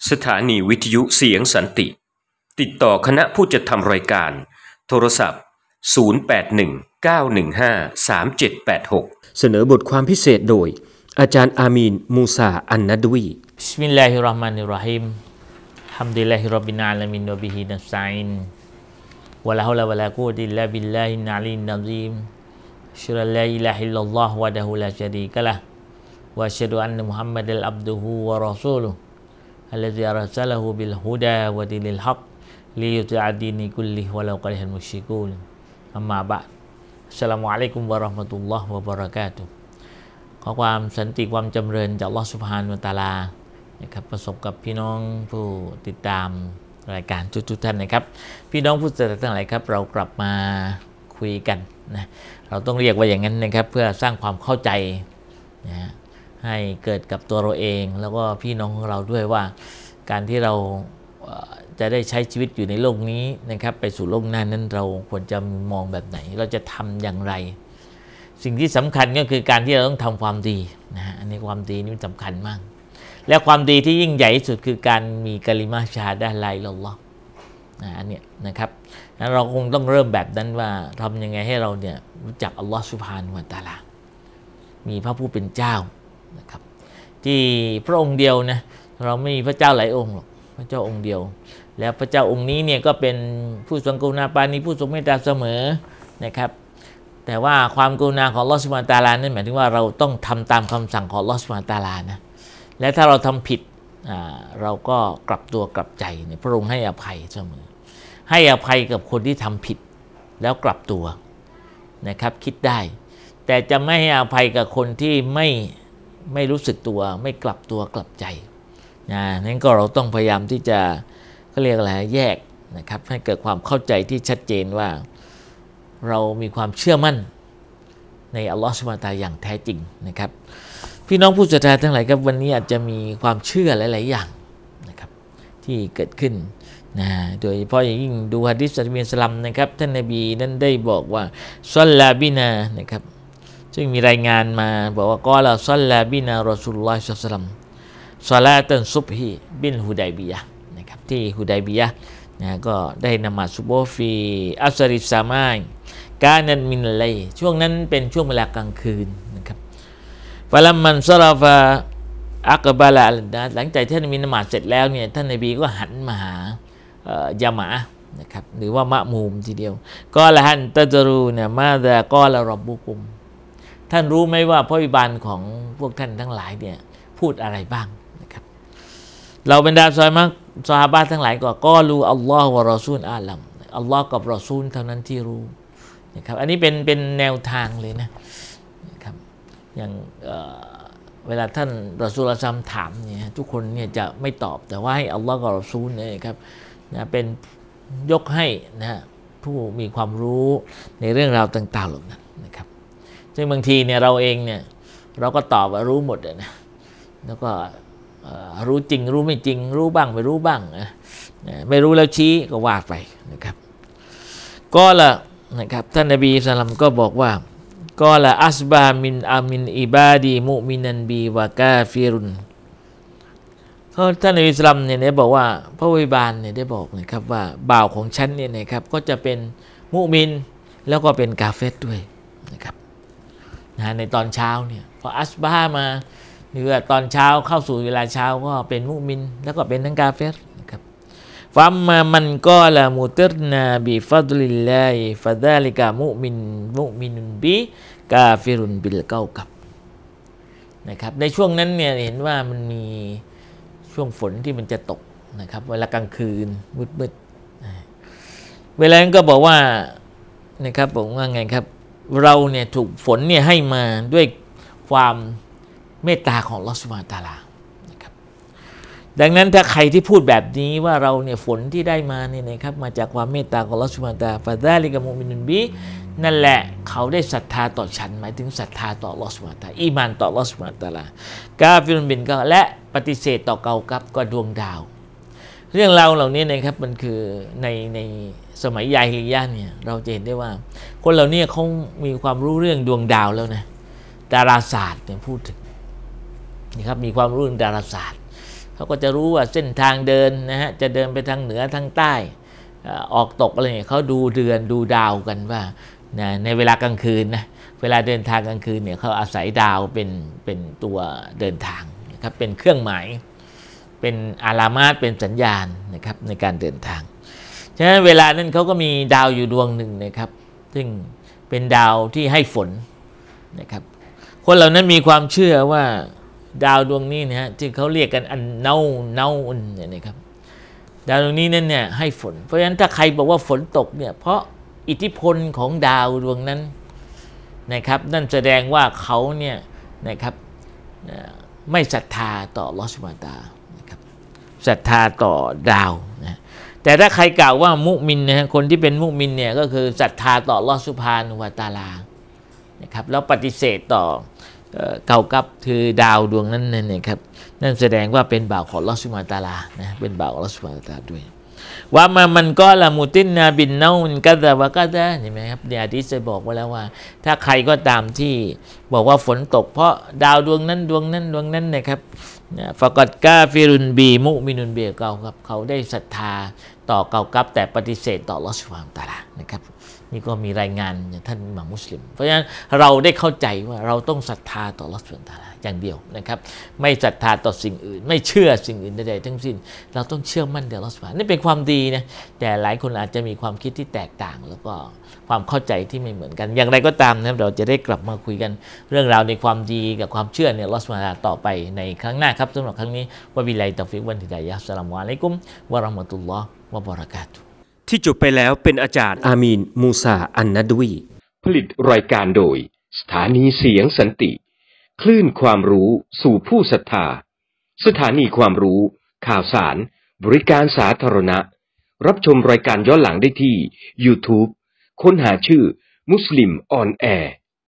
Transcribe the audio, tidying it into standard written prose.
สถานีวิทยุเสียงสันติติดต่อคณะผู้จัดทำรายการโทรศัพท์0819153786เสนอบทความพิเศษโดยอาจารย์อามีนมูซาอันนัดวีบิสมิลลาฮิรเราะห์มานิรเราะฮีมฮัมดุลิลลาฮิร็อบบิลอาละมีนวะบิฮินัสตะอีนวะลาฮาวละวะลากุวะตะอิลลาบิลลาฮิลอะลียอะซีมอัชฮะดุอัลลาอิลาฮะอิลลัลลอฮวะดะฮูลาชะรีกะละห์วะอัชฮะดุอันนะมุฮัมมัดันอับดุฮูวะรอซูลุฮุالذي أرسله بالهدى ودين الحق ليطيع دين كله ولو كره المشركون أما بعد السلام عليكم ورحمة الله وبركاته ขอความสันติความจำเริญจากอัลเลาะห์ซุบฮานะฮูวะตะอาลานะครับประสบกับพี่น้องผู้ติดตามรายการทุกท่านนะครับพี่น้องผู้ศึกษาทั้งหลายครับเรากลับมาคุยกันนะเราต้องเรียกว่าอย่างนั้นนะครับเพื่อสร้างความเข้าใจนะให้เกิดกับตัวเราเองแล้วก็พี่น้องของเราด้วยว่าการที่เราจะได้ใช้ชีวิตอยู่ในโลกนี้นะครับไปสู่โลกหน้านั้นเราควรจะมองแบบไหนเราจะทำอย่างไรสิ่งที่สำคัญก็คือการที่เราต้องทำความดีนะฮะอันนี้ความดีนี่สำคัญมากและความดีที่ยิ่งใหญ่ที่สุดคือการมีกะลิมะฮ์ชะฮาดะฮ์ลาอิลาฮะอิลลัลลอฮ์อันนี้นะครับเราคงต้องเริ่มแบบนั้นว่าทำยังไงให้เราเนี่ยรู้จักอัลลอฮ์ซุบฮานะฮูวะตะอาลามีพระผู้เป็นเจ้านะครับที่พระองค์เดียวนะเราไม่มีพระเจ้าหลายองค์หรอกพระเจ้าองค์เดียวแล้วพระเจ้าองค์นี้เนี่ยก็เป็นผู้ทรงกรุณาปราณีผู้ทรงเมตตาเสมอนะครับแต่ว่าความกรุณาของอัลเลาะห์ซุบฮานะฮูวะตะอาลานั่นหมายถึงว่าเราต้องทำตามคำสั่งของอัลเลาะห์ซุบฮานะฮูวะตะอาลานะและถ้าเราทำผิดเราก็กลับตัวกลับใจเนี่ยพระองค์ให้อภัยเสมอให้อภัยกับคนที่ทำผิดแล้วกลับตัวนะครับคิดได้แต่จะไม่ให้อภัยกับคนที่ไม่รู้สึกตัวไม่กลับตัวกลับใจนั้นก็เราต้องพยายามที่จะเขาเรียกอะไรแยกนะครับให้เกิดความเข้าใจที่ชัดเจนว่าเรามีความเชื่อมั่นในอัลลอฮฺซุบฮานะฮูวะตะอาลาอย่างแท้จริงนะครับพี่น้องผู้ศรัทธาทั้งหลายครับวันนี้อาจจะมีความเชื่อหลายๆอย่างนะครับที่เกิดขึ้นนะโดยเฉพาะอย่างยิ่งดูหะดีษอัลสลัมนะครับท่านนบีนั้นได้บอกว่าศ็อลลาบินานะครับซึ่งมีรายงานมาบอกว่ากอลาศ็อลลาบินารอซูลุลลอฮิศ็อลลัลลอฮุอะลัยฮิวะซัลลัมศอลาตันซุบฮีบิลฮุดัยบียะห์นะครับที่ฮุดัยบียะห์นะก็ได้นมาซุบฮ์ฟีอัสริสซามายกานันมินไลช่วงนั้นเป็นช่วงเวลากลางคืนนะครับฟะลัมมันซะรอฟะอักบะลาอัลนัสหลังจากที่ท่านมีนมาเสร็จแล้วเนี่ยท่านนบีก็หันมาหายะมาอะห์นะครับหรือว่ามะมูมทีเดียวก็ละฮันตะจรูนะมาซากอละร็อบบุกุมท่านรู้ไหมว่าพระบิดาของพวกท่านทั้งหลายเนี่ยพูดอะไรบ้างนะครับเราบรรดาซอฮาบะห์ทั้งหลายก็รู้อัลลอฮ์วะรอซูลอาลัมอัลลอฮ์กับรอซูลเท่านั้นที่รู้นะครับอันนี้เป็นแนวทางเลยนะครับอย่างเวลาท่านรอซูลอัลซัมถามเนี่ยทุกคนเนี่ยจะไม่ตอบแต่ว่าให้อัลลอฮ์กับรอซูลเนี่ยครับนะเป็นยกให้นะผู้มีความรู้ในเรื่องราวต่างๆเหล่านั้นนะครับซึ่งบางทีเนี่ยเราเองเนี่ยเราก็ตอบว่ารู้หมดนะแล้วก็รู้จริงรู้ไม่จริงรู้บ้างไม่รู้บ้างนะไม่รู้แล้วชี้ก็ว่าไปนะครับก็ละนะครับท่านนบีศ็อลลัลลอฮุอะลัยฮิวะซัลลัมก็บอกว่าก็ละอัสบามินอามินอิบาดีมุมินันบีวะกาฟิรุนท่านนบีศ็อลลัลลอฮุอะลัยฮิวะซัลลัมเนี่ยได้บอกว่าพระวิบาลเนี่ยได้บอกนะครับว่าบ่าวของฉันเนี่ยนะครับก็จะเป็นมุมินแล้วก็เป็นกาเฟรด้วยนะครับในตอนเช้าเนี่ยพออัสบามาหรือตอนเช้าเข้าสู่เวลาเช้าก็เป็นมุมินแล้วก็เป็นทั้งกาเฟรนะครับฟัมมามันก็ละมุติรนาบิฟัดลิลลาฮิฟะซาลิกะมุมินบิกาฟิรุนบิลเกากับนะครับในช่วงนั้นเนี่ยเห็นว่ามันมีช่วงฝนที่มันจะตกนะครับเวลากลางคืนมืดๆเวลานั้นก็บอกว่านะครับบอกว่าไงครับเราเนี่ยถูกฝนเนี่ยให้มาด้วยความเมตตาของอัลเลาะห์ซุบฮานะฮูวะตะอาลานะครับดังนั้นถ้าใครที่พูดแบบนี้ว่าเราเนี่ยฝนที่ได้มาเนี่ยนะครับมาจากความเมตตาของอัลเลาะห์ซุบฮานะฮูวะตะอาลาฟะซาลิกะมุมินุนบินั่นแหละเขาได้ศรัทธาต่อฉันหมายถึงศรัทธาต่ออัลเลาะห์ซุบฮานะฮูวะตะอาลาอีหม่านต่ออัลเลาะห์ซุบฮานะฮูวะตะอาลากาฟิรุนบินก็และปฏิเสธต่อเกากับก็ดวงดาวเรื่องราวเหล่านี้นะครับมันคือในสมัยยาฮิลิยะห์เนี่ยเราจะเห็นได้ว่าคนเหล่านี้เขามีความรู้เรื่องดวงดาวแล้วนะดาราศาสตร์เนี่ยพูดถึงนี่ครับมีความรู้เรื่องดาราศาสตร์เขาก็จะรู้ว่าเส้นทางเดินนะฮะจะเดินไปทางเหนือทางใต้ออกตกอะไรเนี่ยเขาดูเดือนดูดาวกันว่านะในเวลากลางคืนนะเวลาเดินทางกลางคืนเนี่ยเขาอาศัยดาวเป็นตัวเดินทางนะครับเป็นเครื่องหมายเป็นอารามาตเป็นสัญญาณนะครับในการเดินทางฉะนั้นเวลานั้นเขาก็มีดาวอยู่ดวงหนึ่งนะครับซึ่งเป็นดาวที่ให้ฝนนะครับคนเหล่านั้นมีความเชื่อว่าดาวดวงนี้นะฮะที่เขาเรียกกันอันเนาอุนเนี่ยนะครับดาวดวงนี้นั่นเนี่ยให้ฝนเพราะฉะนั้นถ้าใครบอกว่าฝนตกเนี่ยเพราะอิทธิพลของดาวดวงนั้นนะครับนั่นแสดงว่าเขาเนี่ยนะครับไม่ศรัทธาต่ออัลเลาะห์ซุบฮานะฮูวะตะอาลานะครับศรัทธาต่อดาวนะแต่ถ้าใครกล่าวว่ามุมินนะฮะคนที่เป็นมุมินเนี่ยก็คือศรัทธาต่ออัลเลาะห์ซุบฮานะฮูวะตะอาลานะครับแล้วปฏิเสธต่อเกากับคือดาวดวงนั้นเนี่ยครับนั่นแสดงว่าเป็นบ่าวของอัลเลาะห์ซุบฮานะฮูวะตะอาลานะเป็นบ่าวของอัลเลาะห์ซุบฮานะฮูวะตะอาลาด้วยว่ามันก็ละมุตินนาบินเนามันกะซะวะกะซะเห็นไหมครับในหะดีษจะบอกไว้แล้วว่าถ้าใครก็ตามที่บอกว่าฝนตกเพราะดาวดวงนั้นนะครับฟะกัดกาฟิรุนบีมุมินุนบีเกาครับเขาได้ศรัทธาต่อเกากับแต่ปฏิเสธต่ออัลเลาะห์ซุบฮานะฮูวะตะอาลานะครับนี่ก็มีรายงานท่านอิหม่ามมุสลิมเพราะฉะนั้นเราได้เข้าใจว่าเราต้องศรัทธาต่ออัลเลาะห์ซุบฮานะฮูวะตะอาลาอย่างเดียวนะครับไม่ศรัทธาต่อสิ่งอื่นไม่เชื่อสิ่งอื่นใดๆทั้งสิ้นเราต้องเชื่อมั่นในอัลเลาะห์ซุบฮานะฮูวะตะอาลานี่เป็นความดีนะแต่หลายคนอาจจะมีความคิดที่แตกต่างแล้วก็ความเข้าใจที่ไม่เหมือนกันอย่างไรก็ตามนะเราจะได้กลับมาคุยกันเรื่องราวในความดีกับความเชื่อในอัลเลาะห์ซุบฮานะฮูวะตะอาลาต่อไปในครั้งหน้าครับสำหรับครั้งนี้วะบิลลาฮิตตอฟิกวัลฮิดายะฮ์อัสสลามุอะลัยกุมวะเราะห์มะตุลลอฮ์วะบะเราะกาตุฮ์ที่จบไปแล้วเป็นอาจารย์อามีนมูซาอันนัดวีผลิตรายการโดยสถานีเสียงสันติคลื่นความรู้สู่ผู้ศรัทธาสถานีความรู้ข่าวสารบริการสาธารณะรับชมรายการย้อนหลังได้ที่ YouTube ค้นหาชื่อมุสลิมออนแอร์